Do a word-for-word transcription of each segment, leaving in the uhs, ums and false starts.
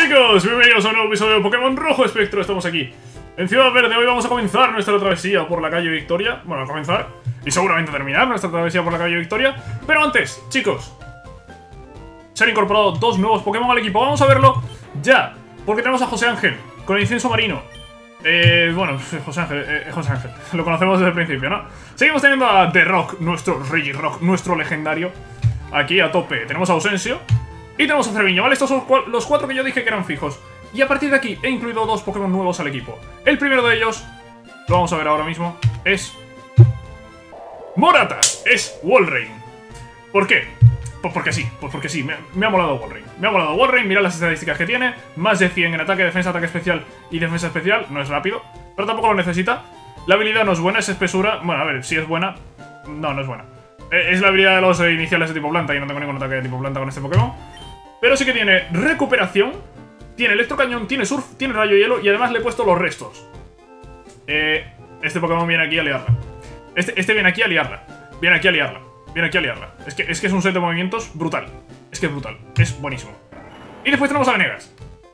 chicos, bienvenidos a un nuevo episodio de Pokémon Rojo Espectro. Estamos aquí en Ciudad Verde. Hoy vamos a comenzar nuestra travesía por la calle Victoria. Bueno, a comenzar y seguramente terminar nuestra travesía por la calle Victoria. Pero antes, chicos, se han incorporado dos nuevos Pokémon al equipo. Vamos a verlo ya, porque tenemos a José Ángel con el incienso marino. Eh, bueno, José Ángel, eh, José Ángel, lo conocemos desde el principio, ¿no? Seguimos teniendo a The Rock, nuestro Regirock, nuestro legendario, aquí a tope. Tenemos a Ausencio y tenemos a Cerviño, ¿vale? Estos son los cuatro que yo dije que eran fijos. Y a partir de aquí he incluido dos Pokémon nuevos al equipo. El primero de ellos, lo vamos a ver ahora mismo, es Morata, es Walrein. ¿Por qué? Pues porque sí, pues porque sí, me, me ha molado Walrein. Me ha molado Walrein, mirad las estadísticas que tiene. Más de cien en ataque, defensa, ataque especial y defensa especial. No es rápido, pero tampoco lo necesita. La habilidad no es buena, es espesura. Bueno, a ver, si es buena. No, no es buena. Es la habilidad de los iniciales de tipo planta. Y no tengo ningún ataque de tipo planta con este Pokémon. Pero sí que tiene recuperación, tiene electrocañón, tiene surf, tiene rayo hielo y además le he puesto los restos. Eh, este Pokémon viene aquí a liarla. Este, este viene aquí a liarla. Viene aquí a liarla. Viene aquí a liarla. Es que, es que es un set de movimientos brutal. Es que es brutal. Es buenísimo. Y después tenemos a Venegas.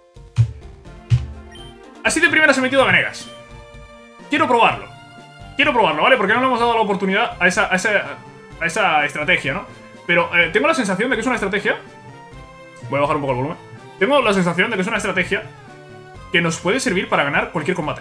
Así de primera se ha metido a Venegas. Quiero probarlo. Quiero probarlo, ¿vale? Porque no le hemos dado la oportunidad a esa, a esa, a esa estrategia, ¿no? Pero eh, tengo la sensación de que es una estrategia... Voy a bajar un poco el volumen. Tengo la sensación de que es una estrategia que nos puede servir para ganar cualquier combate.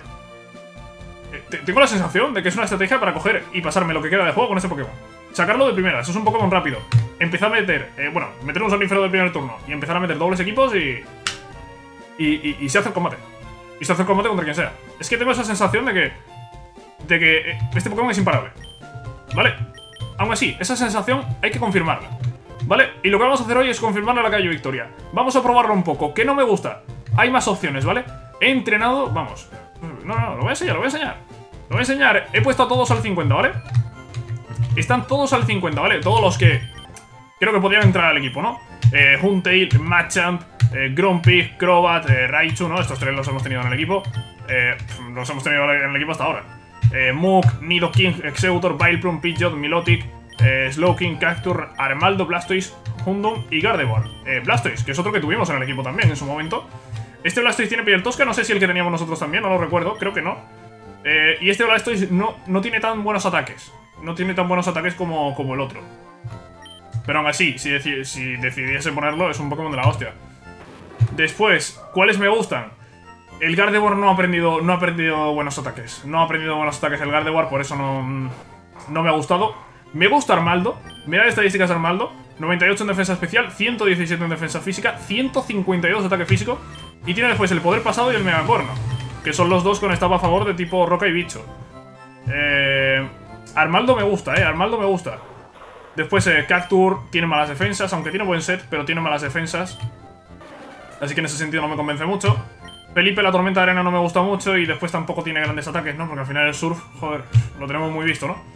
Eh, tengo la sensación de que es una estrategia para coger y pasarme lo que queda de juego con este Pokémon. Sacarlo de primera, eso es un Pokémon rápido. Empezar a meter, eh, bueno, meter un Somnífero del primer turno y empezar a meter dobles equipos y y, y... y se hace el combate. Y se hace el combate contra quien sea. Es que tengo esa sensación de que... De que este Pokémon es imparable. ¿Vale? Aún así, esa sensación hay que confirmarla. ¿Vale? Y lo que vamos a hacer hoy es confirmarle a la calle Victoria. Vamos a probarlo un poco. ¿Qué no me gusta? Hay más opciones, ¿vale? He entrenado... Vamos. No, no, lo voy a enseñar, lo voy a enseñar. Lo voy a enseñar. He puesto a todos al cincuenta, ¿vale? Están todos al cincuenta, ¿vale? Todos los que creo que podrían entrar al equipo, ¿no? Eh, Huntail, Machamp, eh, Grumpig, Crobat, eh, Raichu, ¿no? Estos tres los hemos tenido en el equipo. Eh, los hemos tenido en el equipo hasta ahora. Eh, Muk, Nidoking, Exeggutor, Vileplume, Pidgeot, Milotic, eh, Slowking, Cacturne, Armaldo, Blastoise, Houndoom y Gardevoir. Eh, Blastoise, que es otro que tuvimos en el equipo también en su momento. Este Blastoise tiene piel tosca, no sé si el que teníamos nosotros también, no lo recuerdo, creo que no. Eh, y este Blastoise no, no tiene tan buenos ataques. No tiene tan buenos ataques como, como el otro. Pero aún así, si, deci si decidiese ponerlo, es un Pokémon de la hostia. Después, ¿cuáles me gustan? El Gardevoir no ha aprendido, no ha aprendido buenos ataques. No ha aprendido buenos ataques el Gardevoir, por eso no, no me ha gustado. Me gusta Armaldo. Mirad estadísticas de Armaldo. noventa y ocho en defensa especial, ciento diecisiete en defensa física, ciento cincuenta y dos de ataque físico. Y tiene después el poder pasado y el megacorno, que son los dos con estado a favor de tipo roca y bicho. Eh... Armaldo me gusta, eh, Armaldo me gusta. Después eh, Cacturne tiene malas defensas, aunque tiene buen set, pero tiene malas defensas. Así que en ese sentido no me convence mucho. Felipe, la tormenta de arena no me gusta mucho y después tampoco tiene grandes ataques, ¿no? Porque al final el surf, joder, lo tenemos muy visto, ¿no?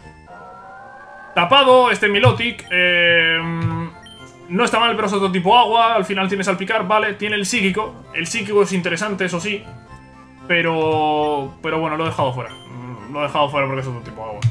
Tapado, este Milotic, eh, no está mal, pero es otro tipo agua. Al final tiene salpicar, vale, tiene el psíquico. El psíquico es interesante, eso sí. Pero... Pero bueno, lo he dejado fuera. Lo he dejado fuera porque es otro tipo agua.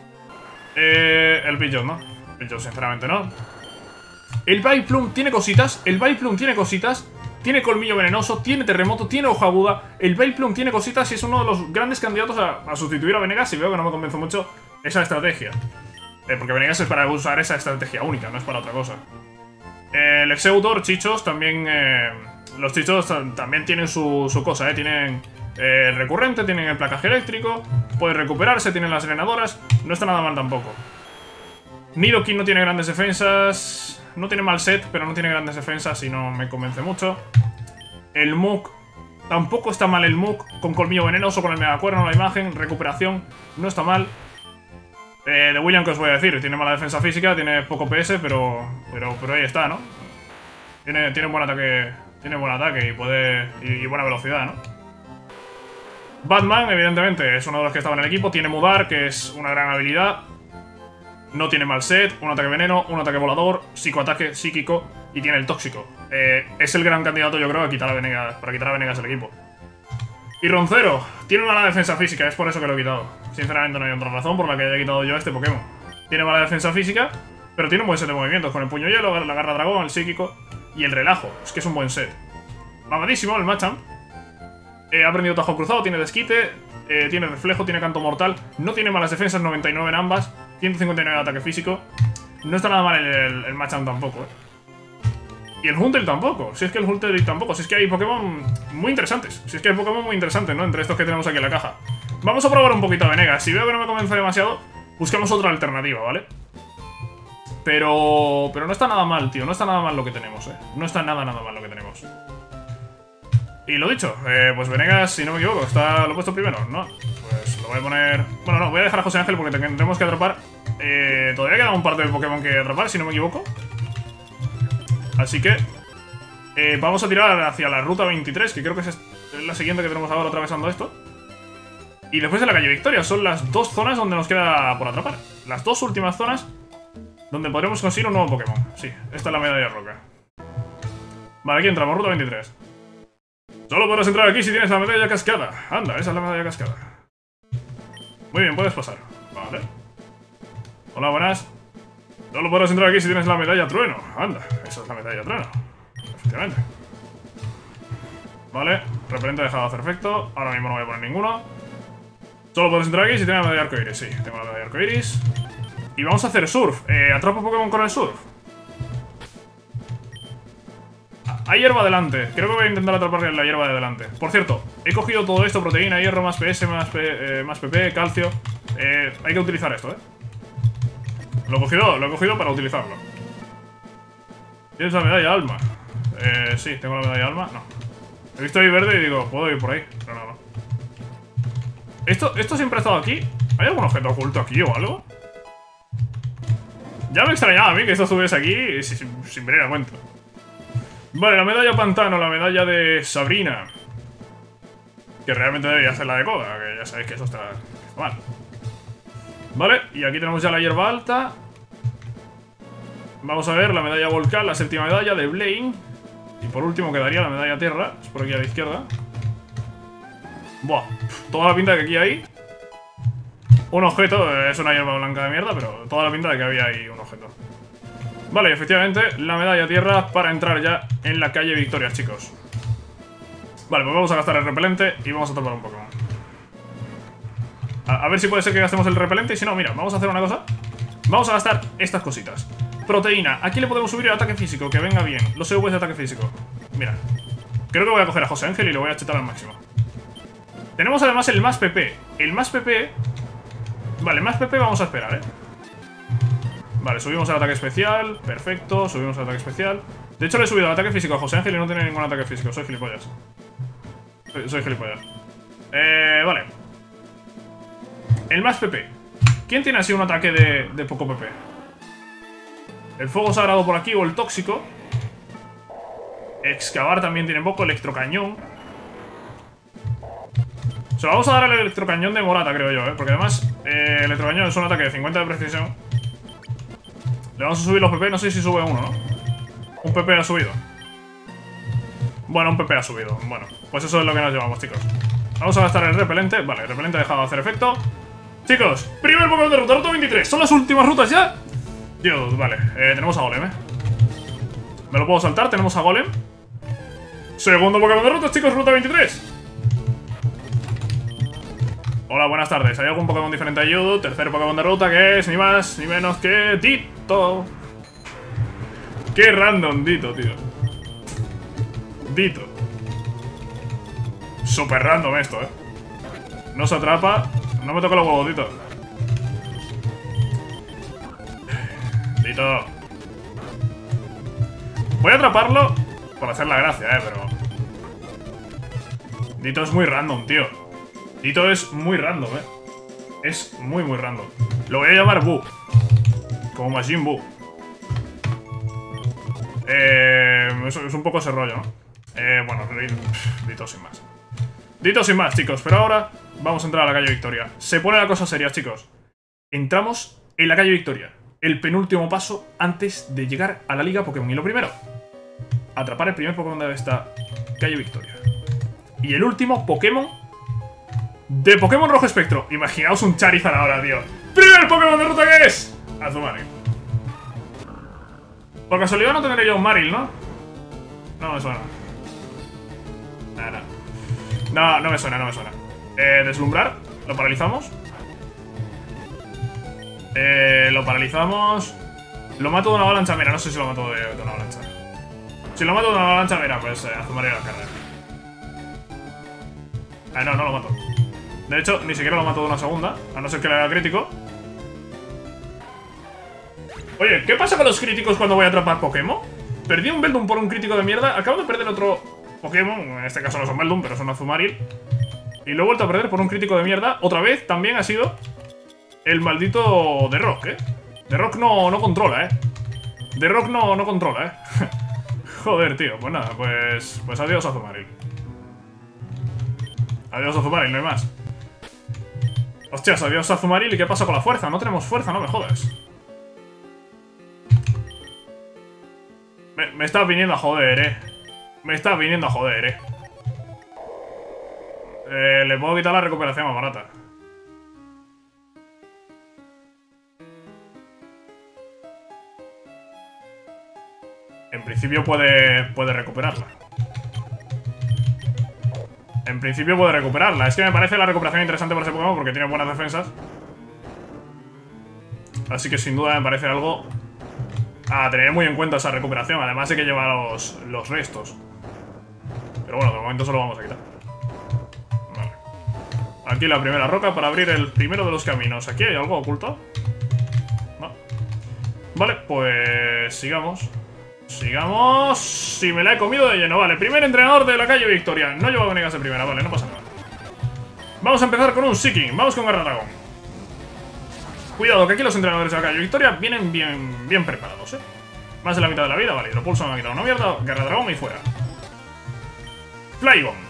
Eh, el Pidgeot, ¿no? Pidgeot, sinceramente, ¿no? El Vileplume tiene cositas. El Vileplume tiene cositas. Tiene colmillo venenoso, tiene terremoto, tiene hoja aguda. El Vileplume tiene cositas y es uno de los grandes candidatos a, a sustituir a Venegas. Y veo que no me convence mucho esa estrategia. Eh, porque Venegas es para usar esa estrategia única, no es para otra cosa. Eh, el Exeggutor, Chichos, también... Eh, los Chichos también tienen su, su cosa, ¿eh? Tienen... Eh, recurrente, tienen el placaje eléctrico, puede recuperarse, tienen las drenadoras, no está nada mal tampoco. Nidoking no tiene grandes defensas, no tiene mal set, pero no tiene grandes defensas y no me convence mucho. El Muk, tampoco está mal el Muk, con colmillo venenoso, con el megacuerno, la imagen, recuperación, no está mal. Eh, de William, que os voy a decir, tiene mala defensa física, tiene poco P S, pero, pero, pero ahí está, ¿no? Tiene, tiene buen ataque, tiene buen ataque y puede y, y buena velocidad, ¿no? Batman, evidentemente, es uno de los que estaba en el equipo. Tiene Mudar, que es una gran habilidad. No tiene mal set, un ataque veneno, un ataque volador, psicoataque psíquico y tiene el tóxico. Eh, es el gran candidato, yo creo, a quitar a Venegas, para quitar a Venegas del equipo. Y Roncero, tiene una mala defensa física, es por eso que lo he quitado. Sinceramente no hay otra razón por la que haya quitado yo a este Pokémon. Tiene mala defensa física, pero tiene un buen set de movimientos, con el puño hielo, la garra dragón, el psíquico y el relajo. Es que es un buen set. Mamadísimo el Machamp. Eh, ha aprendido tajo cruzado, tiene desquite, eh, tiene reflejo, tiene canto mortal. No tiene malas defensas, noventa y nueve en ambas. ciento cincuenta y nueve de ataque físico. No está nada mal el, el, el Machamp tampoco, eh. Y el Hunter tampoco. Si es que el Hunter tampoco. Si es que hay Pokémon muy interesantes. Si es que hay Pokémon muy interesantes, ¿no? Entre estos que tenemos aquí en la caja. Vamos a probar un poquito a Venegas. Si veo que no me convence demasiado, buscamos otra alternativa, ¿vale? Pero... Pero no está nada mal, tío. No está nada mal lo que tenemos, eh. No está nada, nada mal lo que tenemos. Y lo dicho, eh, pues Venegas, si no me equivoco, está lo he puesto primero, ¿no? Pues lo voy a poner... Bueno, no, voy a dejar a José Ángel porque tendremos que atrapar... Eh, todavía queda un par de Pokémon que atrapar, si no me equivoco. Así que... Eh, vamos a tirar hacia la ruta veintitrés, que creo que es la siguiente que tenemos ahora atravesando esto. Y después de la calle Victoria, son las dos zonas donde nos queda por atrapar. Las dos últimas zonas donde podremos conseguir un nuevo Pokémon. Sí, esta es la medalla roca. Vale, aquí entramos, ruta veintitrés. Solo podrás entrar aquí si tienes la medalla cascada. Anda, esa es la medalla cascada. Muy bien, puedes pasar. Vale. Hola, buenas. Solo podrás entrar aquí si tienes la medalla trueno. Anda, esa es la medalla trueno. Efectivamente. Vale, repelente dejado de hacer efecto. Ahora mismo no voy a poner ninguno. Solo podrás entrar aquí si tienes la medalla arcoiris. Sí, tengo la medalla arcoiris. Y vamos a hacer surf. Eh, ¿Atrapa Pokémon con el surf? Hay hierba adelante. Creo que voy a intentar atrapar la hierba de adelante. Por cierto, he cogido todo esto: proteína, hierro, más P S, más, P, eh, más P P, calcio. Eh, hay que utilizar esto, ¿eh? Lo he cogido, lo he cogido para utilizarlo. ¿Tienes la medalla alma? Eh, sí, tengo la medalla alma. No. He visto ahí verde y digo, puedo ir por ahí. Pero no, no. ¿Esto, esto siempre ha estado aquí? ¿Hay algún objeto oculto aquí o algo? Ya me extrañaba a mí que esto estuviese aquí sin, sin venir a cuento. Vale, la medalla pantano, la medalla de Sabrina. Que realmente debería ser la de Koga, que ya sabéis que eso está, está mal. Vale, y aquí tenemos ya la hierba alta. Vamos a ver la medalla volcán, la séptima medalla de Blaine. Y por último quedaría la medalla tierra. Es por aquí a la izquierda. Buah, toda la pinta de que aquí hay un objeto. Es una hierba blanca de mierda, pero toda la pinta de que había ahí un objeto. Vale, efectivamente, la medalla tierra para entrar ya en la calle Victoria, chicos. Vale, pues vamos a gastar el repelente y vamos a atrapar un Pokémon. A, a ver si puede ser que gastemos el repelente. Y si no, mira, vamos a hacer una cosa. Vamos a gastar estas cositas. Proteína, aquí le podemos subir el ataque físico, que venga bien. Los E Vs de ataque físico. Mira, creo que voy a coger a José Ángel y le voy a chetar al máximo. Tenemos además el más P P. El más P P... Vale, más P P vamos a esperar, ¿eh? Vale, subimos el ataque especial. Perfecto, subimos el ataque especial. De hecho, le he subido el ataque físico a José Ángel y no tiene ningún ataque físico. Soy gilipollas. Soy, soy gilipollas. Eh, vale. El más P P. ¿Quién tiene así un ataque de, de poco P P? El fuego sagrado por aquí o el tóxico. Excavar también tiene poco. Electrocañón. Se lo vamos a dar al electrocañón de Morata, creo yo, ¿eh? Porque además, eh, electrocañón es un ataque de cincuenta de precisión. Le vamos a subir los P P, no sé si sube uno, ¿no? Un P P ha subido. Bueno, un P P ha subido. Bueno, pues eso es lo que nos llevamos, chicos. Vamos a gastar el repelente. Vale, el repelente ha dejado de hacer efecto. Chicos, primer Pokémon de ruta, ruta veintitrés. ¿Son las últimas rutas ya? Dios, vale, eh, tenemos a Golem, ¿eh? ¿Me lo puedo saltar? Tenemos a Golem. Segundo Pokémon de ruta, chicos, ruta veintitrés. Hola, buenas tardes. ¿Hay algún Pokémon diferente a Yodo? Tercer Pokémon de ruta que es ni más ni menos que Ditto. Qué random Ditto, tío. Ditto. Súper random esto, eh. No se atrapa. No me toca los huevos, Ditto. Ditto. Voy a atraparlo por hacer la gracia, eh, pero... Ditto es muy random, tío. Ditto es muy random, eh. Es muy, muy random. Lo voy a llamar Buu. Como Majin Buu. Eh... Es, es un poco ese rollo, ¿no? Eh, bueno, Ditto sin más. Ditto sin más, chicos. Pero ahora vamos a entrar a la calle Victoria. Se pone la cosa seria, chicos. Entramos en la calle Victoria. El penúltimo paso antes de llegar a la Liga Pokémon. Y lo primero, atrapar el primer Pokémon de esta calle Victoria. Y el último Pokémon de Pokémon Rojo Espectro. Imaginaos un Charizard ahora, tío. ¡Primer Pokémon de ruta que es! Azumarill. Por casualidad no tendré yo un Marill, ¿no? No me suena. No, no. No, no me suena, no me suena. Eh, deslumbrar. Lo paralizamos. Eh, lo paralizamos. Lo mato de una avalancha. Mira, no sé si lo mato de, de una avalancha. Si lo mato de una avalancha, mira, pues eh, Azumarill la carrera. Ah, no, no lo mato. De hecho, ni siquiera lo mato de una segunda. A no ser que le haga crítico. Oye, ¿qué pasa con los críticos cuando voy a atrapar Pokémon? Perdí un Beldum por un crítico de mierda. Acabo de perder otro Pokémon. En este caso no son Beldum, pero son Azumarill. Y lo he vuelto a perder por un crítico de mierda. Otra vez también ha sido el maldito The Rock, ¿eh? The Rock no, no controla, ¿eh? The Rock no, no controla, ¿eh? Joder, tío. Pues nada, pues... Pues adiós, Azumarill. Adiós, Azumarill, no hay más. Hostias, adiós, Azumarill. ¿Y qué pasa con la fuerza? No tenemos fuerza, no me jodas. Me, me estás viniendo a joder, eh. Me estás viniendo a joder, eh. eh le puedo quitar la recuperación más barata. En principio puede, puede recuperarla. En principio puede recuperarla. Es que me parece la recuperación interesante para ese Pokémon porque tiene buenas defensas. Así que sin duda me parece algo a tener muy en cuenta esa recuperación. Además de que lleva los, los restos. Pero bueno, de momento solo vamos a quitar. Vale. Aquí la primera roca para abrir el primero de los caminos. ¿Aquí hay algo oculto? No. Vale, pues sigamos. Sigamos. Si me la he comido de lleno. Vale, primer entrenador de la calle Victoria. No llevo a Venegas en primera, vale, no pasa nada. Vamos a empezar con un Seeking. Vamos con Garra Dragón. Cuidado, que aquí los entrenadores de la calle Victoria vienen bien, bien preparados, eh. Más de la mitad de la vida, vale. Hidropulso me ha quitado una mierda. Garra Dragón y fuera. Flygon.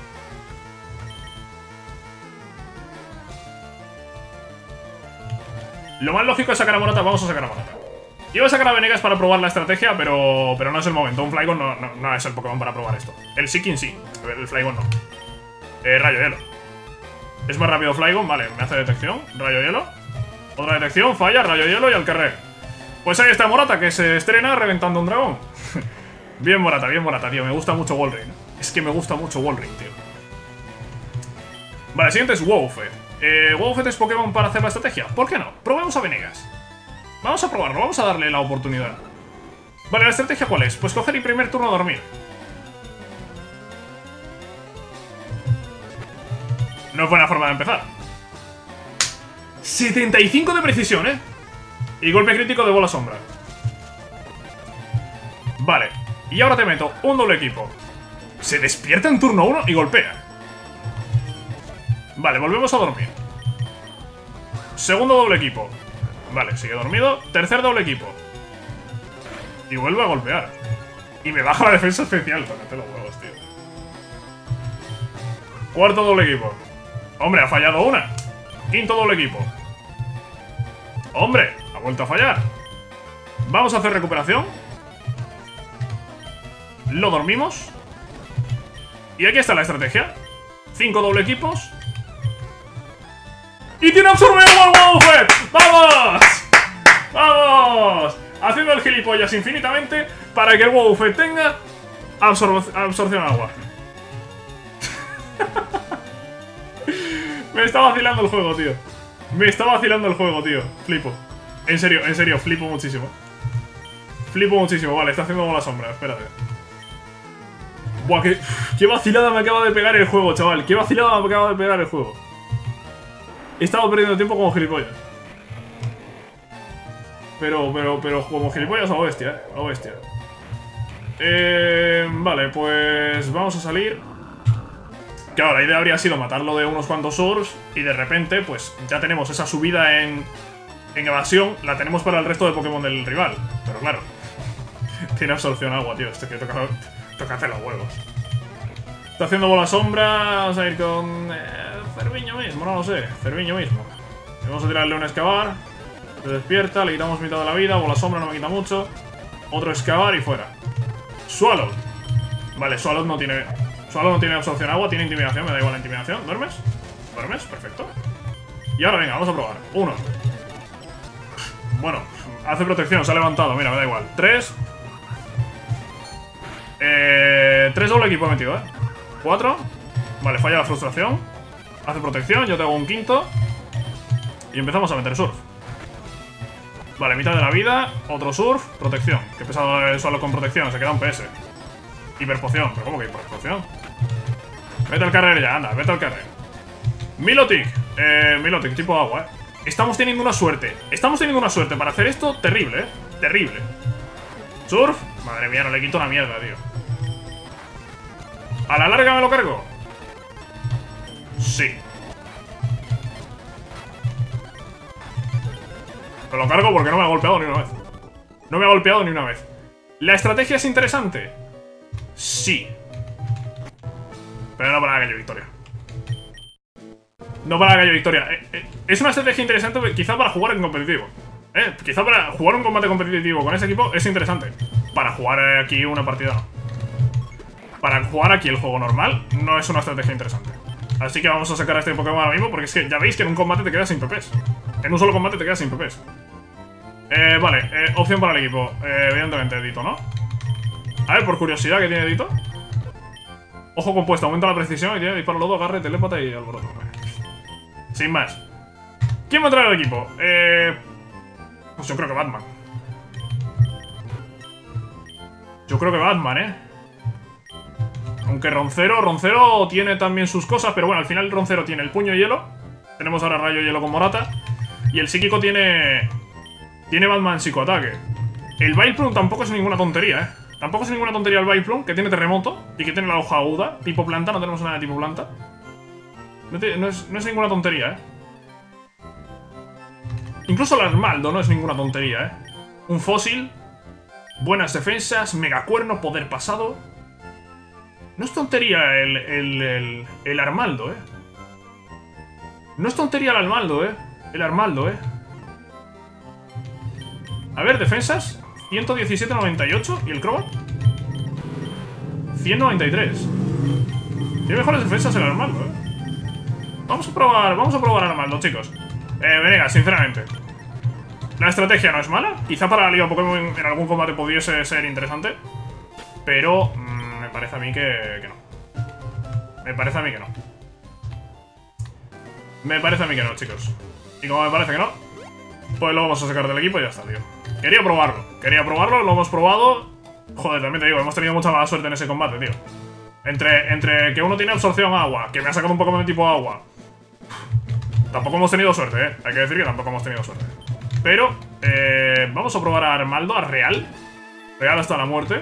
Lo más lógico es sacar a Morata. Vamos a sacar a Morata. Iba a sacar a Venegas para probar la estrategia, pero, pero no es el momento. Un Flygon no, no, no es el Pokémon para probar esto. El Seeking sí, el Flygon no. Eh, Rayo Hielo. Es más rápido Flygon, vale, me hace detección. Rayo Hielo. Otra detección, falla, Rayo Hielo y al carrer. Pues ahí está Morata, que se estrena reventando un dragón. Bien Morata, bien Morata, tío. Me gusta mucho Walrein. Es que me gusta mucho Walrein, tío. Vale, el siguiente es Wowfet. Eh, ¿Wowfet es Pokémon para hacer la estrategia? ¿Por qué no? Probemos a Venegas. Vamos a probarlo, vamos a darle la oportunidad. Vale, ¿la estrategia cuál es? Pues coger y primer turno dormir. No es buena forma de empezar. setenta y cinco de precisión, ¿eh? Y golpe crítico de bola sombra. Vale, y ahora te meto un doble equipo. Se despierta en turno uno y golpea. Vale, volvemos a dormir. Segundo doble equipo. Vale, sigue dormido. Tercer doble equipo. Y vuelve a golpear. Y me baja la defensa especial. Tócate los huevos, tío. Cuarto doble equipo. Hombre, ha fallado una. Quinto doble equipo. Hombre, ha vuelto a fallar. Vamos a hacer recuperación. Lo dormimos. Y aquí está la estrategia. Cinco doble equipos. ¡Y tiene absorbido al Wowfet! ¡Vamos! ¡Vamos! Haciendo el gilipollas infinitamente para que el Wowfet tenga absor absorción agua. Me está vacilando el juego, tío. Me está vacilando el juego, tío. Flipo. En serio, en serio, flipo muchísimo. Flipo muchísimo. Vale, está haciendo bola sombra, espérate. Buah, qué, qué vacilada me acaba de pegar el juego, chaval. Qué vacilada me acaba de pegar el juego. He estado perdiendo tiempo como gilipollas. Pero, pero, pero como gilipollas a lo bestia, eh. A lo bestia. Eh, vale, pues vamos a salir. Claro, la idea habría sido matarlo de unos cuantos orbs. Y de repente, pues ya tenemos esa subida en, en evasión. La tenemos para el resto de Pokémon del rival. Pero claro, tiene absorción agua, tío. Este que toca, tócate los huevos. Está haciendo bola sombra. Vamos a ir con... Eh, Cerviño mismo, no lo sé. Cerviño mismo. Vamos a tirarle un excavar. Se despierta, le quitamos mitad de la vida. Bola sombra no me quita mucho. Otro excavar y fuera. Swallow. Vale, Swallow no tiene... Swallow no tiene absorción agua, tiene intimidación. Me da igual la intimidación. ¿Duermes? ¿Duermes? Perfecto. Y ahora venga, vamos a probar. Uno. Bueno, hace protección, se ha levantado. Mira, me da igual. Tres. Eh... Tres doble equipo he metido, ¿eh? cuatro. Vale, falla la frustración. Hace protección, yo tengo un quinto. Y empezamos a meter surf. Vale, mitad de la vida. Otro surf, protección. Que pesado es solo con protección, se queda un P S. Hiperpoción, pero ¿cómo que hiperpoción? Vete al carrer ya, anda, vete al carrer. Milotic, eh, Milotic, tipo agua, eh. Estamos teniendo una suerte. Estamos teniendo una suerte para hacer esto terrible, eh. Terrible. Surf, madre mía, no le quito una mierda, tío. ¿A la larga me lo cargo? Sí. Me lo cargo porque no me ha golpeado ni una vez. No me ha golpeado ni una vez. ¿La estrategia es interesante? Sí. Pero no para la calle victoria. No para la calle victoria. Eh, eh, es una estrategia interesante quizá para jugar en competitivo. Eh, quizá para jugar un combate competitivo con ese equipo es interesante. Para jugar aquí una partida no. Para jugar aquí el juego normal no es una estrategia interesante. Así que vamos a sacar a este Pokémon ahora mismo porque es que ya veis que en un combate te quedas sin P Ps. En un solo combate te quedas sin P Ps. Eh, vale, eh, opción para el equipo. Eh, evidentemente, Dito, ¿no? A ver, por curiosidad, ¿qué tiene Dito? Ojo compuesto, aumenta la precisión y tiene disparo lodo, agarre, telépata y alboroto. Sin más. ¿Quién va a traer al equipo? Eh... Pues yo creo que Batman. Yo creo que Batman, ¿eh? Aunque Roncero, Roncero tiene también sus cosas, pero bueno, al final Roncero tiene el puño hielo. Tenemos ahora rayo hielo con Morata. Y el psíquico tiene... Tiene Batman psicoataque. El Vileplume tampoco es ninguna tontería, ¿eh? Tampoco es ninguna tontería el Vileplume, que tiene terremoto y que tiene la hoja aguda. Tipo planta, no tenemos nada de tipo planta. No, te, no, es, no es ninguna tontería, ¿eh? Incluso el Armaldo no es ninguna tontería, ¿eh? Un fósil, buenas defensas, megacuerno, poder pasado. No es tontería el, el, el, el Armaldo, ¿eh? No es tontería el Armaldo, ¿eh? El Armaldo, ¿eh? A ver, defensas. ciento diecisiete noventa y ocho. ¿Y el Crobat? ciento noventa y tres. Tiene mejores defensas el Armaldo, ¿eh? Vamos a probar, vamos a probar Armaldo, chicos. Eh, Venegas, sinceramente. La estrategia no es mala. Quizá para la Liga Pokémon en algún combate pudiese ser interesante. Pero mmm, me parece a mí que, que no. Me parece a mí que no. Me parece a mí que no, chicos. Y como me parece que no, pues lo vamos a sacar del equipo y ya está, tío. Quería probarlo. Quería probarlo, lo hemos probado. Joder, también te digo, hemos tenido mucha mala suerte en ese combate, tío. Entre, entre que uno tiene absorción agua, que me ha sacado un Pokémon de tipo agua. Tampoco hemos tenido suerte, ¿eh? Hay que decir que tampoco hemos tenido suerte. Pero, eh, vamos a probar a Armaldo, a Real. Real hasta la muerte.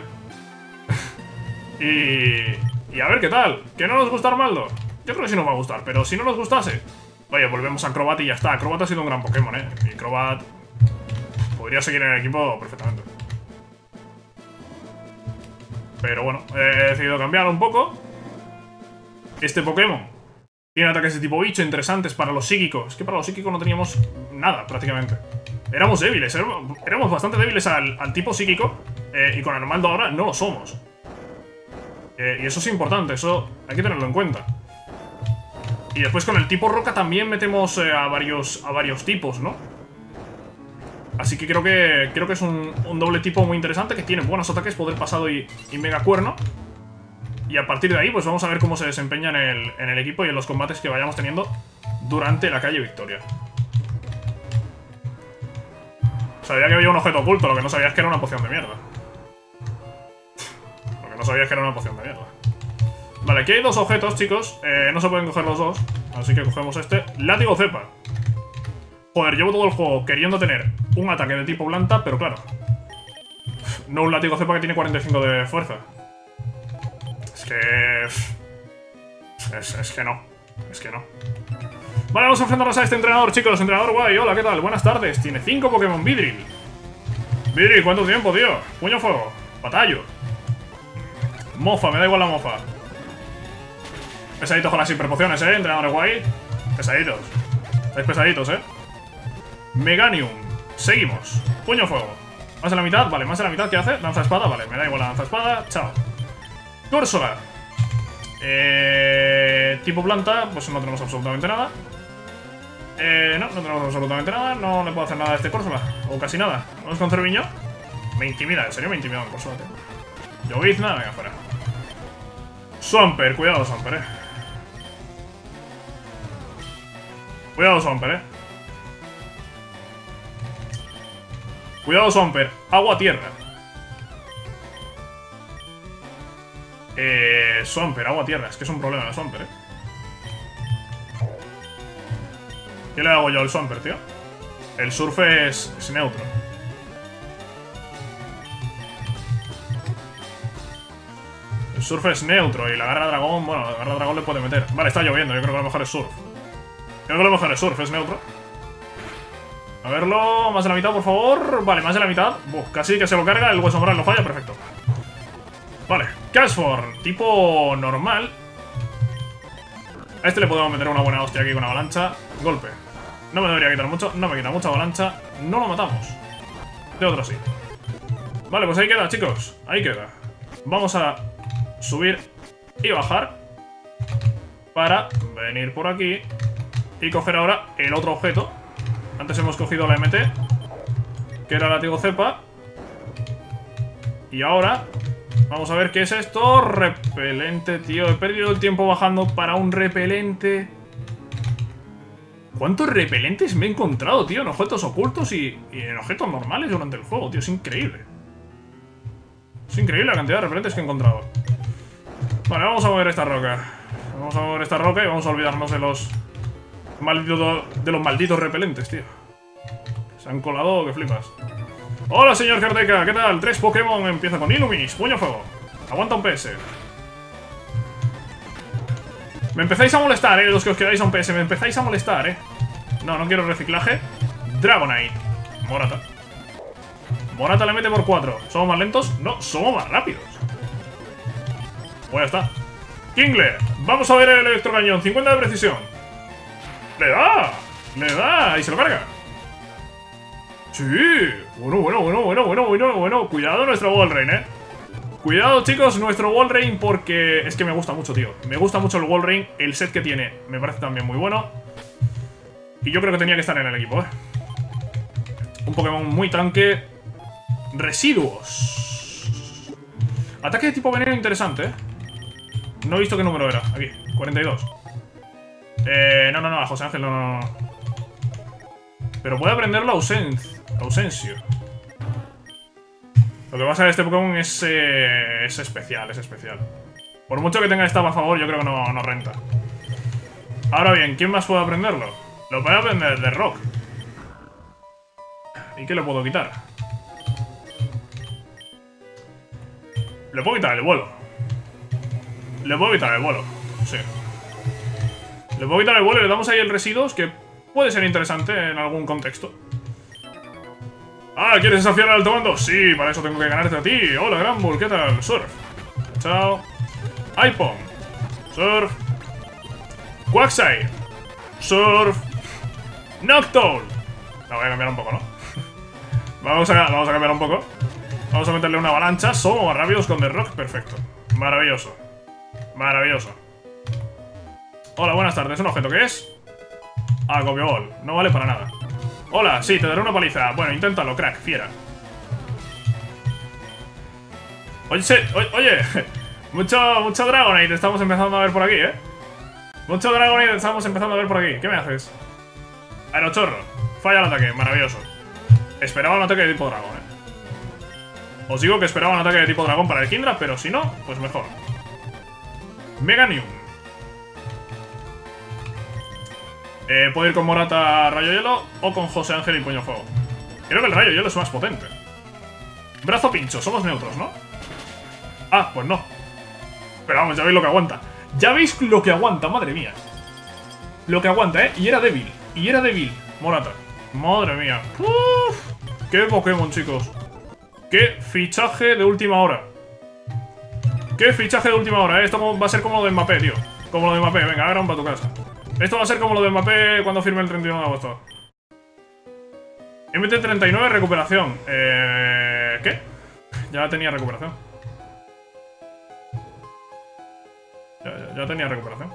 y... Y a ver qué tal. ¿Que no nos gusta Armaldo? Yo creo que sí nos va a gustar, pero si no nos gustase... Oye, volvemos a Crobat y ya está. Crobat ha sido un gran Pokémon, ¿eh? Y Crobat... podría seguir en el equipo perfectamente. Pero bueno, he decidido cambiar un poco. Este Pokémon tiene ataques de tipo bicho interesantes para los psíquicos. Es que para los psíquicos no teníamos nada, prácticamente. Éramos débiles, éramos, éramos bastante débiles al, al tipo psíquico. Eh, y con Armaldo ahora no lo somos. Eh, y eso es importante, eso hay que tenerlo en cuenta. Y después con el tipo roca también metemos eh, a, varios, a varios tipos, ¿no? Así que creo que creo que es un, un doble tipo muy interesante, que tiene buenos ataques, poder pasado y, y mega cuerno. Y a partir de ahí pues vamos a ver cómo se desempeña en el, en el equipo y en los combates que vayamos teniendo durante la calle Victoria. Sabía que había un objeto oculto, lo que no sabía es que era una poción de mierda. Lo que no sabía es que era una poción de mierda. Vale, aquí hay dos objetos, chicos. Eh, no se pueden coger los dos, así que cogemos este. Látigo cepa. Joder, llevo todo el juego queriendo tener un ataque de tipo planta, pero claro, no un látigo cepa que tiene cuarenta y cinco de fuerza. Es que... Es, es que no. Es que no. Vale, vamos a enfrentarnos a este entrenador, chicos. Entrenador guay, hola, ¿qué tal? Buenas tardes. Tiene cinco Pokémon. Vidril. Vidril, ¿cuánto tiempo, tío? Puño fuego. Batallo. Mofa, me da igual la mofa. Pesaditos con las hiperpociones, ¿eh? Entrenadores guay. Pesaditos. Estáis pesaditos, ¿eh? Meganium. Seguimos. Puño fuego. Más de la mitad, vale, más de la mitad, ¿qué hace? Lanza espada, vale, me da igual la lanza espada. Chao. Corsola. Eh, tipo planta, pues no tenemos absolutamente nada. Eh, no, no tenemos absolutamente nada. No le puedo hacer nada a este Corsola. O casi nada. Vamos con Cerviño. Me intimida, en serio me intimida un Corsola, tío. Llovizna, venga, fuera. Swampert, cuidado Swampert, eh. Cuidado Swampert, eh. Cuidado Swampert. Agua, tierra. Eh... Swampert, agua, tierra. Es que es un problema de Swampert, eh. ¿Qué le hago yo al Swampert, tío? El surf es, es neutro. El surf es neutro y la garra dragón, bueno, la garra dragón le puede meter. Vale, está lloviendo, yo creo que lo mejor es surf. Creo que lo mejor es surf, es neutro. A verlo, más de la mitad, por favor. Vale, más de la mitad. Uf, casi que se lo carga, el hueso moral no falla, perfecto. Vale, Cashform, tipo normal. A este le podemos meter una buena hostia aquí con avalancha. Golpe. No me debería quitar mucho, no me quita mucha avalancha. No lo matamos. De otro sí. Vale, pues ahí queda, chicos. Ahí queda. Vamos a subir y bajar para venir por aquí y coger ahora el otro objeto. Antes hemos cogido la M T, que era el látigo cepa. Y ahora vamos a ver qué es esto. Repelente, tío. He perdido el tiempo bajando para un repelente. ¿Cuántos repelentes me he encontrado, tío? En objetos ocultos y, y en objetos normales durante el juego, tío. Es increíble. Es increíble la cantidad de repelentes que he encontrado. Vale, vamos a mover esta roca. Vamos a mover esta roca y vamos a olvidarnos de los malditos, de los malditos repelentes, tío. Se han colado que flipas. Hola, señor Karateka, ¿qué tal? Tres Pokémon, empieza con Illumis, puño fuego. Aguanta un P S. Me empezáis a molestar, eh, los que os quedáis a un P S. Me empezáis a molestar, eh. No, no quiero reciclaje. Dragonite. Morata. Morata le mete por cuatro. ¿Somos más lentos? No, somos más rápidos. Pues ya está. Kingler. Vamos a ver el electrocañón. cincuenta de precisión. ¡Le da! ¡Le da! Y se lo carga. Sí. Bueno, bueno, bueno, bueno, bueno, bueno, bueno. Cuidado nuestro Walrein, eh. Cuidado, chicos, nuestro Walrein, porque es que me gusta mucho, tío. Me gusta mucho el Walrein. El set que tiene me parece también muy bueno. Y yo creo que tenía que estar en el equipo, eh. Un Pokémon muy tanque. Residuos. Ataque de tipo veneno interesante, eh. No he visto qué número era. Aquí, cuarenta y dos. Eh, no, no, no, a José Ángel, no, no, no. Pero puede aprenderlo a ausen Ausencio. Lo que pasa es que este Pokémon es, eh, es especial, es especial. Por mucho que tenga esta a favor, yo creo que no, no renta. Ahora bien, ¿quién más puede aprenderlo? Lo puede aprender de Rock. ¿Y qué le puedo quitar? Le puedo quitar el vuelo. Le puedo quitar el vuelo, sí. Le puedo quitar el vuelo y le damos ahí el residuos, que puede ser interesante en algún contexto. Ah, ¿quieres desafiar al alto mando? Sí, para eso tengo que ganarte a ti. Hola, Granbull, ¿qué tal? Surf. Chao. Ipom. Surf. Quagsire. Surf. Noctowl. La voy a cambiar un poco, ¿no? vamos, a, vamos a cambiar un poco. Vamos a meterle una avalancha. Somos más rápidos con The Rock. Perfecto. Maravilloso. Maravilloso. Hola, buenas tardes. ¿Un objeto qué es? Ah, Copioball. No vale para nada. Hola, sí, te daré una paliza. Bueno, inténtalo, crack, fiera. Oye, oye, oye. Mucho, mucho Dragonite estamos empezando a ver por aquí, ¿eh? Mucho Dragonite estamos empezando a ver por aquí. ¿Qué me haces? Aerochorro. Falla el ataque, maravilloso. Esperaba un ataque de tipo dragón, ¿eh? Os digo que esperaba un ataque de tipo dragón para el Kindra, pero si no, pues mejor. Meganium. Eh, puedo ir con Morata Rayo Hielo o con José Ángel y Puño Fuego. Creo que el Rayo Hielo es más potente. Brazo pincho, somos neutros, ¿no? Ah, pues no. Pero vamos, ya veis lo que aguanta. Ya veis lo que aguanta, madre mía. Lo que aguanta, ¿eh? Y era débil. Y era débil. Morata. Madre mía. Uf, qué Pokémon, chicos. Qué fichaje de última hora. Qué fichaje de última hora, ¿eh? Esto va a ser como lo de Mbappé, tío. Como lo de Mbappé. Venga, ahora para tu casa. Esto va a ser como lo de Mbappé cuando firme el treinta y uno de agosto. M T treinta y nueve, recuperación. Eh... ¿Qué? Ya tenía recuperación. Ya, ya, ya tenía recuperación.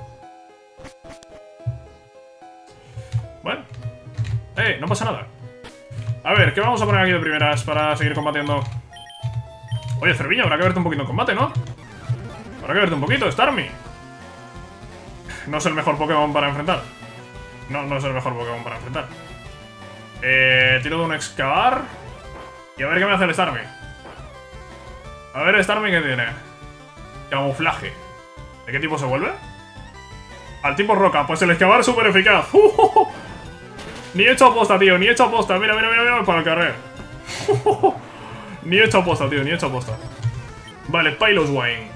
Bueno. Eh, no pasa nada. A ver, ¿qué vamos a poner aquí de primeras para seguir combatiendo? Oye, Cerviño, habrá que verte un poquito en combate, ¿no? Habrá que verte un poquito, Starmie. No es el mejor Pokémon para enfrentar. No, no es el mejor Pokémon para enfrentar. Eh, tiro de un excavar. Y a ver qué me hace el Starmie. A ver, Starmie, ¿qué tiene? Camuflaje. ¿De qué tipo se vuelve? Al tipo roca. Pues el excavar súper eficaz. ¡Uh, uh, uh! Ni he hecho aposta, tío. Ni he hecho aposta. Mira, mira, mira, mira. Para el carrer. ¡Uh, uh, uh! Ni he hecho aposta, tío. Ni he hecho aposta. Vale, Piloswine.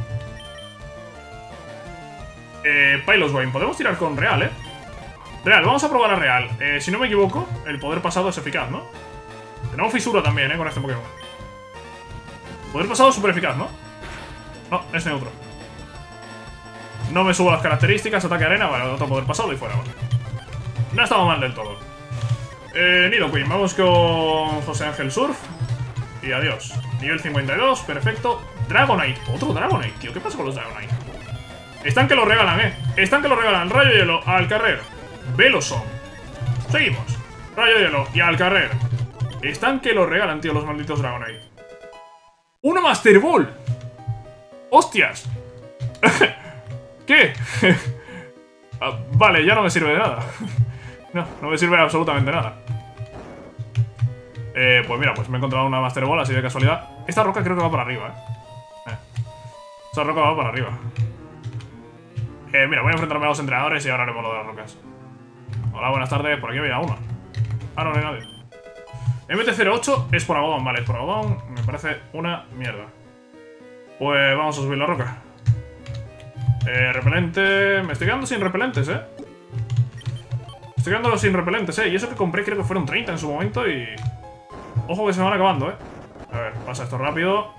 Eh, Piloswine. Podemos tirar con Real, ¿eh? Real. Vamos a probar a Real. Eh, si no me equivoco, el poder pasado es eficaz, ¿no? Tenemos fisura también, ¿eh? Con este Pokémon. Poder pasado súper eficaz, ¿no? No, es neutro. No me subo las características. Ataque arena. Vale, otro poder pasado y fuera. Vale. No ha estado mal del todo. Eh, Nidoqueen. Vamos con José Ángel Surf. Y adiós. Nivel cincuenta y dos. Perfecto. Dragonite. Otro Dragonite, tío. ¿Qué pasa con los Dragonite? Están que lo regalan, ¿eh? Están que lo regalan. Rayo Hielo al carrer. Veloson. Seguimos. Rayo Hielo y al carrer. Están que lo regalan, tío, los malditos Dragonite. ¡Una Master Ball! ¡Hostias! ¿Qué? ah, vale, ya no me sirve de nada. No, no me sirve absolutamente nada. Eh, pues mira, pues me he encontrado una Master Ball así de casualidad. Esta roca creo que va para arriba, eh. eh. Esta roca va para arriba. Eh, mira, voy a enfrentarme a los entrenadores y ahora haremos lo de las rocas. Hola, buenas tardes. Por aquí había uno. Ah, no, no hay nadie. M T cero ocho es por algodón, vale, es por algodón. Me parece una mierda. Pues vamos a subir la roca. Eh, repelente... Me estoy quedando sin repelentes, eh. Me estoy quedando sin repelentes, eh. Y eso que compré creo que fueron treinta en su momento y... Ojo que se me van acabando, eh. A ver, pasa esto rápido.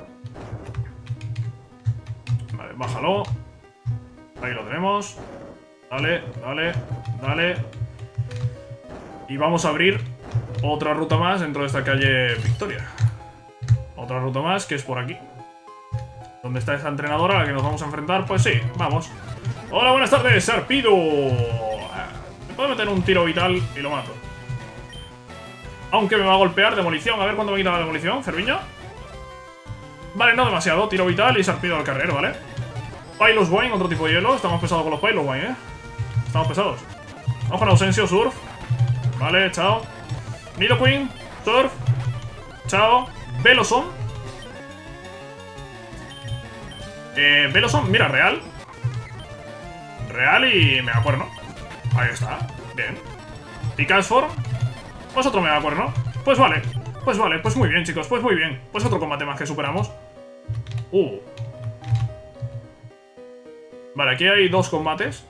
Vale, bájalo. Ahí lo tenemos. Dale, dale, dale. Y vamos a abrir otra ruta más dentro de esta calle Victoria. Otra ruta más que es por aquí. ¿Dónde está esa entrenadora a la que nos vamos a enfrentar? Pues sí, vamos. Hola, buenas tardes, Sarpido. Me puedo meter un tiro vital y lo mato. Aunque me va a golpear. Demolición, a ver cuánto me quita la demolición, Cerviño. Vale, no demasiado, tiro vital y Sarpido al carrero, ¿vale? Piloswine, otro tipo de hielo. Estamos pesados con los Piloswine, ¿eh? Estamos pesados. Vamos con Ausensio, Surf. Vale, chao. Nidoqueen, Surf. Chao. Veloson. Eh, Veloson, mira, Real. Real y Megacuerno. Ahí está, bien. Y Cashform. Pues otro Megacuerno. Pues vale, pues vale, pues muy bien, chicos. Pues muy bien, pues otro combate más que superamos. Uh Vale, aquí hay dos combates.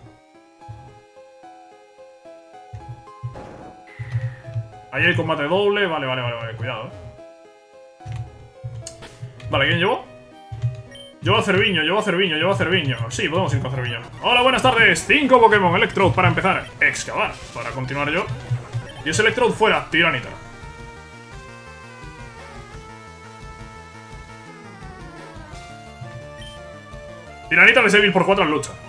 Ahí hay combate doble. Vale, vale, vale, vale, cuidado, eh. Vale, ¿quién llevó? Llevo a Cerviño, llevo a Cerviño, llevo a Cerviño. Sí, podemos ir con Cerviño. Hola, buenas tardes. Cinco Pokémon Electrode para empezar. Excavar, para continuar yo. Y ese Electrode fuera, Tyranitar. Tyranitar es débil por cuatro en lucha.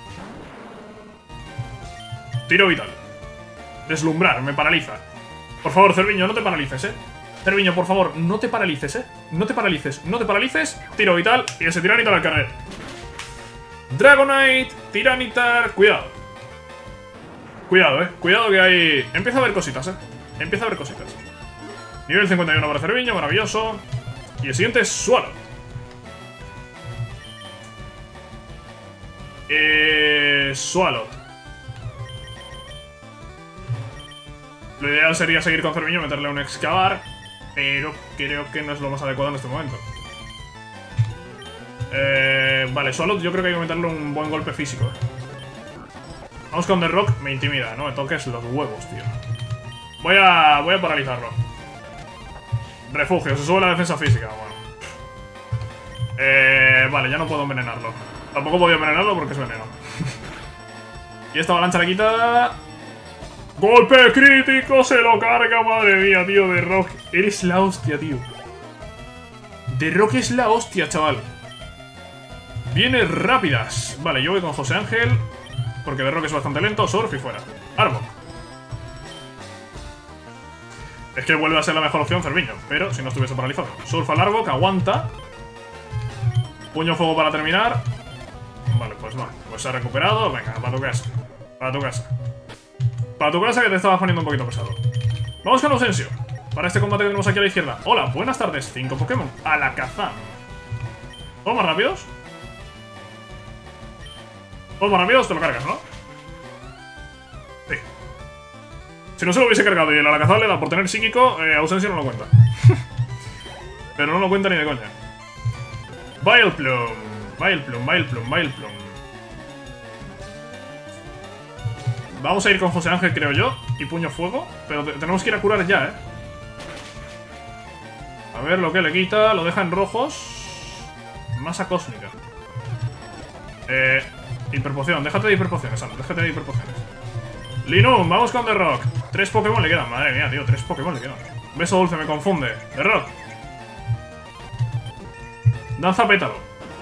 Tiro vital. Deslumbrar, me paraliza. Por favor, Cerviño, no te paralices, eh. Cerviño, por favor, no te paralices, eh. No te paralices, no te paralices. Tiro vital y ese Tyranitar al carrer. Dragonite, Tyranitar, cuidado. Cuidado, eh. Cuidado que hay... Empieza a haber cositas, eh. Empieza a haber cositas. Nivel cincuenta y uno para Cerviño, maravilloso. Y el siguiente es Swallow. Eh... Swallow. Lo ideal sería seguir con Cerviño, meterle un excavar, pero creo que no es lo más adecuado en este momento. Eh, vale, Swallow yo creo que hay que meterle un buen golpe físico. Eh. Vamos con The Rock, me intimida, no me toques los huevos, tío. Voy a, voy a paralizarlo. Refugio, se sube la defensa física, bueno. Eh, vale, ya no puedo envenenarlo. Tampoco podía envenenarlo porque es veneno. Y esta avalancha le quita... ¡Golpe crítico! ¡Se lo carga! ¡Madre mía, tío! The Rock. Eres la hostia, tío. The Rock es la hostia, chaval. Viene rápidas. Vale, yo voy con José Ángel. Porque The Rock es bastante lento. Surf y fuera. Arbok. Es que vuelve a ser la mejor opción Cerviño. Pero si no estuviese paralizado. Surf al Arbok, aguanta. Puño fuego para terminar. pues no. Pues se ha recuperado. Venga, para tu casa. Para tu casa. Para tu casa que te estabas poniendo un poquito pesado. Vamos con Ausensio. Para este combate que tenemos aquí a la izquierda. Hola, buenas tardes. Cinco Pokémon. A la caza. ¿Todos más rápidos? Todos más rápidos, te lo cargas, ¿no? Sí. Si no se lo hubiese cargado y el Alakazam le da por tener psíquico, eh, Ausensio no lo cuenta. Pero no lo cuenta ni de coña. Vileplume. Vileplume, Vileplume, Vileplume. Vamos a ir con José Ángel, creo yo. Y Puño Fuego. Pero te tenemos que ir a curar ya, ¿eh? A ver lo que le quita. Lo deja en rojos. Masa cósmica. Eh... Hiperpoción. Déjate de hiperpociones, Sam. Déjate de hiperpociones. Linum, vamos con The Rock. Tres Pokémon le quedan. Madre mía, tío. Tres Pokémon le quedan. Beso dulce, me confunde. The Rock. Danza pétalo.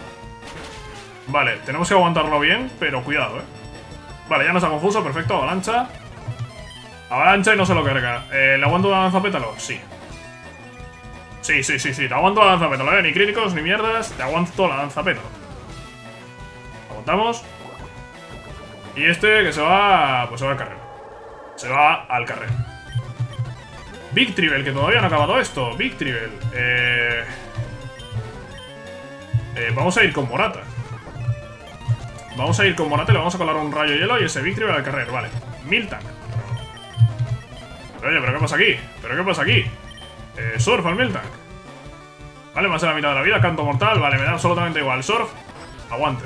Vale, tenemos que aguantarlo bien, pero cuidado, eh. Vale, ya nos ha confuso, perfecto, avalancha. Avalancha y no se lo carga. Eh, ¿Le aguanto la danza pétalo? Sí. Sí, sí, sí, sí, te aguanto la danza pétalo, eh. Ni críticos, ni mierdas, te aguanto la danza pétalo. Aguantamos. Y este que se va... Pues se va al carril. Se va al carril. Victreebel, que todavía no ha acabado esto. Victreebel. Eh... Eh, vamos a ir con Morata. Vamos a ir con Morata y le vamos a colar un rayo hielo y ese Victreebel al carrer, vale. Miltank. Pero, oye, ¿pero qué pasa aquí? ¿Pero qué pasa aquí? Eh, Surf al Miltank. Vale, más de la mitad de la vida, canto mortal, vale, me da absolutamente igual. Surf, aguante.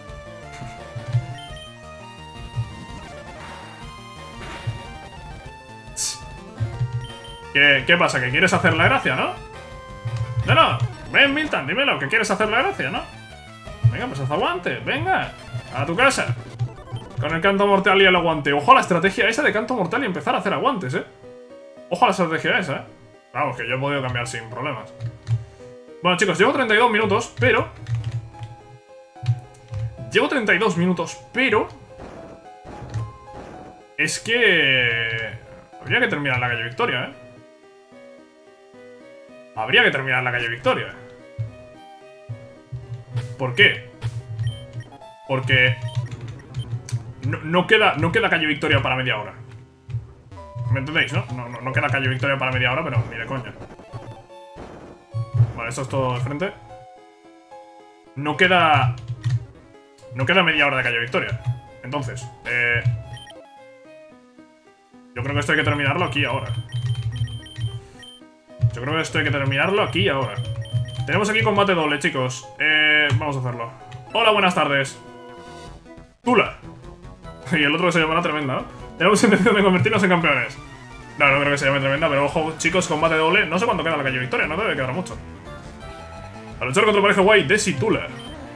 ¿Qué, ¿Qué pasa? ¿Que quieres hacer la gracia, no? No, no, ven Miltank, dímelo, que quieres hacer la gracia, ¿no? Venga, pues haz aguante, venga. A tu casa. Con el canto mortal y el aguante. Ojo a la estrategia esa de canto mortal y empezar a hacer aguantes, eh. Ojo a la estrategia esa, eh. Vamos, que yo he podido cambiar sin problemas. Bueno, chicos, llevo treinta y dos minutos, pero... Llevo treinta y dos minutos, pero... Es que... Habría que terminar la calle Victoria, eh. Habría que terminar la calle Victoria. ¿Por qué? Porque... No, no, queda, no queda calle Victoria para media hora. ¿Me entendéis, no? No, no? no queda calle Victoria para media hora, pero ni de coña. Vale, esto es todo de frente. No queda... No queda media hora de calle Victoria. Entonces, eh... yo creo que esto hay que terminarlo aquí ahora. Yo creo que esto hay que terminarlo aquí ahora. Tenemos aquí combate doble, chicos. Eh... Vamos a hacerlo. Hola, buenas tardes. Tula. Y el otro que se llamará Tremenda, ¿no? Tenemos intención de convertirnos en campeones. No, no creo que se llame Tremenda, pero ojo, chicos, combate doble. No sé cuánto queda la calle Victoria, no debe quedar mucho. A luchar contra el pareja guay, Desi Tula.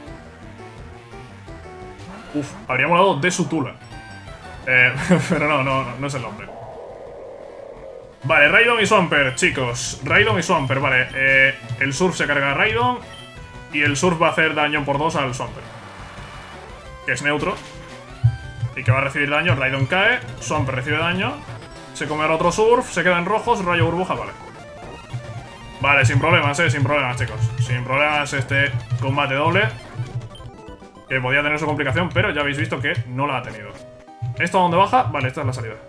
Uf, habría molado Desu Tula. Eh, pero no, no, no, no es el nombre. Vale, Raidon y Swampert, chicos. Raidon y Swampert, vale. Eh, el Surf se carga a Raidon y el Surf va a hacer daño por dos al Swampert, que es neutro y que va a recibir daño. Raidon cae, Swampert recibe daño, se come al otro Surf, se queda en rojos, rayo burbuja, vale. Vale, sin problemas, eh, sin problemas, chicos. Sin problemas este combate doble, que podía tener su complicación, pero ya habéis visto que no la ha tenido. ¿Esto a dónde baja? Vale, esta es la salida.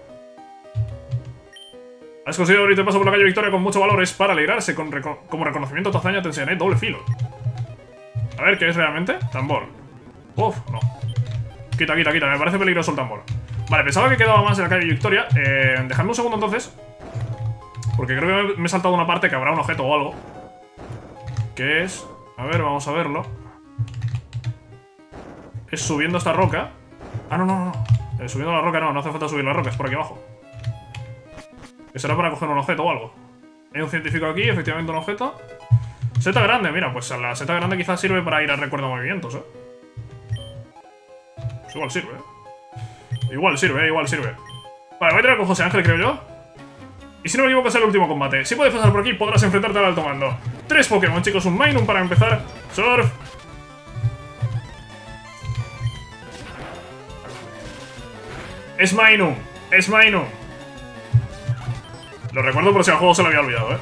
Has conseguido abrirte paso por la calle Victoria con mucho valor. Es para alegrarse. Con reco como reconocimiento a tu hazaña te enseñaré doble filo. A ver, ¿qué es realmente? Tambor. Uf, no. Quita, quita, quita. Me parece peligroso el tambor. Vale, pensaba que quedaba más en la calle Victoria. Eh, dejadme un segundo entonces, porque creo que me he saltado una parte que habrá un objeto o algo. ¿Qué es? A ver, vamos a verlo. Es subiendo esta roca. Ah, no, no, no. Eh, subiendo la roca no, no hace falta subir la roca, es por aquí abajo. Que será para coger un objeto o algo. Hay un científico aquí, efectivamente un objeto. Seta grande, mira, pues la seta grande quizás sirve para ir al recuerdo de movimientos, eh. Pues igual sirve, eh. Igual sirve, eh, igual sirve. Vale, voy a tirar con José Ángel, creo yo. Y si no me equivoco es el último combate. Si puedes pasar por aquí, podrás enfrentarte al alto mando. Tres Pokémon, chicos, un Minun para empezar. Surf. Es Minun, es Minun. Lo recuerdo por si al juego se lo había olvidado, eh.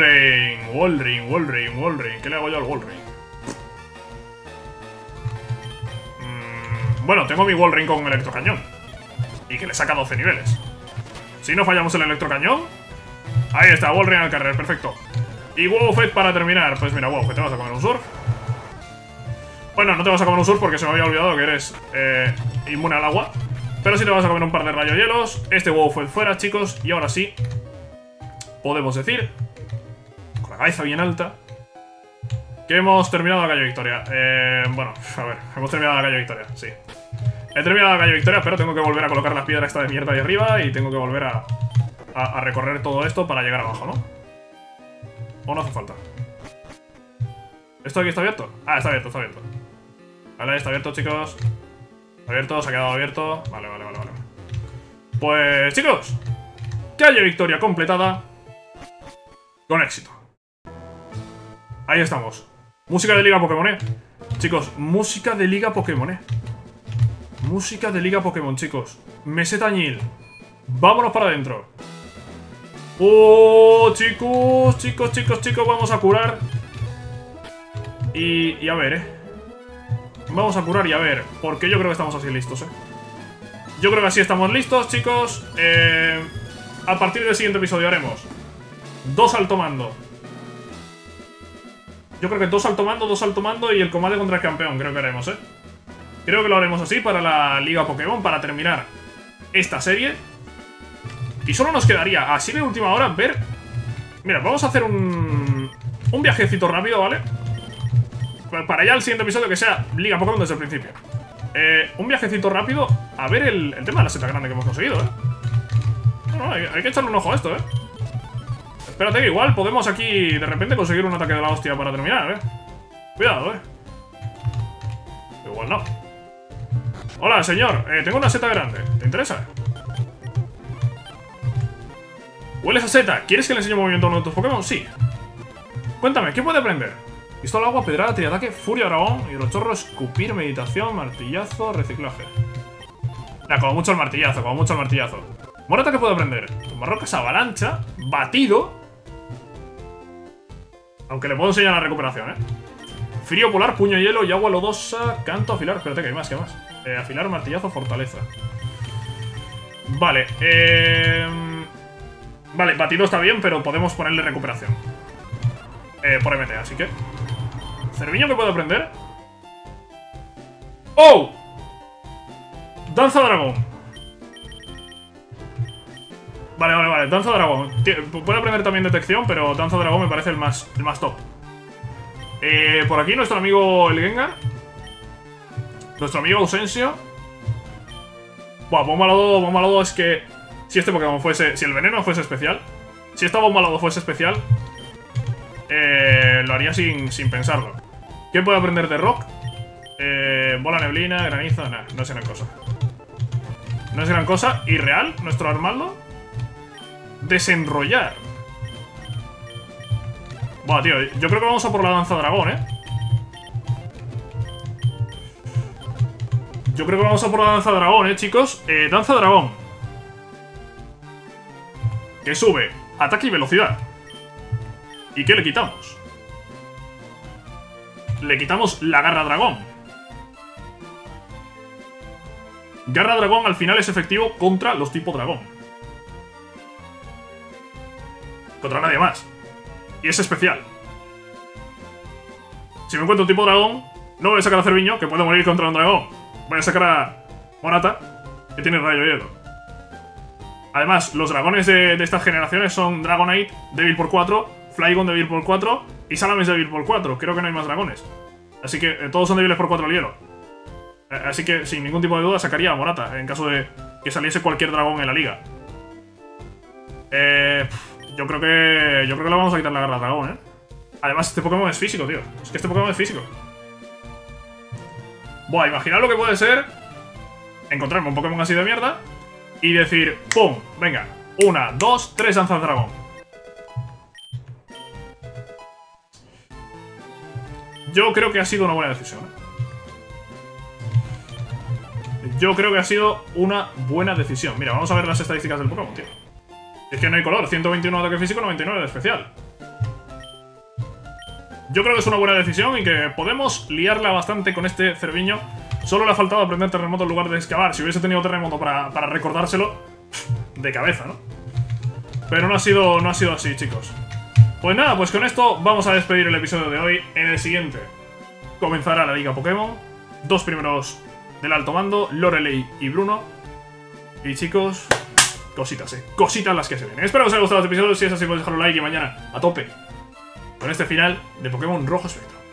Walrein, Walrein, Walrein, Walrein. ¿Qué le hago yo al Walrein? Bueno, tengo mi Walrein con electrocañón. Y que le saca doce niveles. Si no fallamos el electrocañón. Ahí está, Walrein al carrer, perfecto. Y Wowfet para terminar. Pues mira, Wowfet, te vas a comer un surf. Bueno, no te vas a comer un surf porque se me había olvidado que eres eh, inmune al agua. Pero sí te vas a comer un par de rayos hielos. Este Wowfet fuera, chicos. Y ahora sí, podemos decir, con la cabeza bien alta, que hemos terminado la calle Victoria. Eh, bueno, a ver, hemos terminado la calle Victoria, sí. He terminado la calle Victoria, pero tengo que volver a colocar las piedras esta de mierda ahí arriba. Y tengo que volver a, a, a recorrer todo esto para llegar abajo, ¿no? ¿O no hace falta? ¿Esto aquí está abierto? Ah, está abierto, está abierto. Vale, está abierto, chicos. Está abierto, se ha quedado abierto. Vale, vale, vale, vale. Pues, chicos, calle Victoria completada. Con éxito. Ahí estamos. Música de Liga Pokémon, eh. Chicos, música de Liga Pokémon, eh. Música de Liga Pokémon, chicos. Meseta Ñil. Vámonos para adentro. Oh, chicos, chicos, chicos, chicos. Vamos a curar. Y, y a ver, eh. Vamos a curar y a ver. Porque yo creo que estamos así listos, eh. Yo creo que así estamos listos, chicos. Eh, a partir del siguiente episodio haremos dos alto mando. Yo creo que dos alto mando, dos alto mando y el combate contra el campeón. Creo que haremos, eh. Creo que lo haremos así para la Liga Pokémon, para terminar esta serie. Y solo nos quedaría, así de última hora, ver... Mira, vamos a hacer un... Un viajecito rápido, ¿vale? Para ya el siguiente episodio que sea Liga Pokémon desde el principio. Eh, un viajecito rápido a ver el, el tema de la seta grande que hemos conseguido, ¿eh? No, no, hay, hay que echarle un ojo a esto, ¿eh? Espérate que igual podemos aquí de repente conseguir un ataque de la hostia para terminar, ¿eh? Cuidado, ¿eh? Igual no. Hola, señor. Eh, tengo una seta grande. ¿Te interesa? ¿Hueles a seta? ¿Quieres que le enseñe movimiento a uno de tus Pokémon? Sí. Cuéntame, ¿qué puede aprender? Pistola, agua, pedrada, triataque, furia, dragón, hidrochorro, escupir, meditación, martillazo, reciclaje. Nah, como mucho el martillazo, como mucho el martillazo. Morata, ¿qué puede aprender? Tumbarrocas, avalancha, batido. Aunque le puedo enseñar la recuperación, ¿eh? Frío polar, puño hielo y agua lodosa, canto, afilar. Espérate, que hay más, que hay más. Eh, afilar, martillazo, fortaleza. Vale, eh... Vale, batido está bien, pero podemos ponerle recuperación. Eh, por M T, así que... ¿Cerviño que puede aprender? ¡Oh! Danza dragón. Vale, vale, vale, danza dragón. Puede aprender también detección, pero danza dragón me parece el más, el más top. Eh, por aquí nuestro amigo el Gengar. Nuestro amigo Ausensio. Buah, bomba lodo, bomba lodo es que... Si este Pokémon fuese... Si el veneno fuese especial... Si esta bomba lodo fuese especial... Eh, lo haría sin, sin pensarlo. ¿Qué puede aprender de Rock? Eh, bola neblina, granizo... Nah, no es gran cosa. No es gran cosa. ¿Y real? ¿Nuestro Armaldo? Desenrollar. Buah, tío, yo creo que vamos a por la danza dragón, ¿eh? Yo creo que vamos a por la danza dragón, ¿eh, chicos? Eh, danza dragón. Que sube ataque y velocidad. ¿Y qué le quitamos? Le quitamos la garra dragón. Garra dragón al final es efectivo contra los tipo dragón. Contra nadie más. Y es especial. Si me encuentro un tipo dragón, no voy a sacar a Cerviño, que puede morir contra un dragón. Voy a sacar a Morata, que tiene rayo hielo. Además, los dragones de, de estas generaciones son Dragonite, débil por cuatro, Flygon, débil por cuatro y Salamence, débil por cuatro. Creo que no hay más dragones. Así que eh, todos son débiles por cuatro al hielo. Eh, así que, sin ningún tipo de duda, sacaría a Morata en caso de que saliese cualquier dragón en la liga. Eh... Yo creo que... Yo creo que le vamos a quitar la garra dragón, ¿eh? Además, este Pokémon es físico, tío. Es que este Pokémon es físico. Buah, imaginad lo que puede ser encontrarme un Pokémon así de mierda y decir, ¡pum! Venga, una, dos, tres danzas dragón. Yo creo que ha sido una buena decisión, ¿eh? Yo creo que ha sido una buena decisión. Mira, vamos a ver las estadísticas del Pokémon, tío. Es que no hay color, ciento veintiuno de ataque físico, noventa y nueve de especial. Yo creo que es una buena decisión y que podemos liarla bastante con este Cerviño Solo le ha faltado aprender terremoto en lugar de excavar. Si hubiese tenido terremoto para, para recordárselo, de cabeza, ¿no? Pero no ha sido, no ha sido así, chicos. Pues nada, pues con esto vamos a despedir el episodio de hoy. En el siguiente comenzará la Liga Pokémon. Dos primeros del alto mando, Lorelei y Bruno. Y chicos, cositas, eh. Cositas las que se ven. Espero que os haya gustado este episodio. Si es así, podéis dejar un like y mañana a tope con este final de Pokémon Rojo Espectro.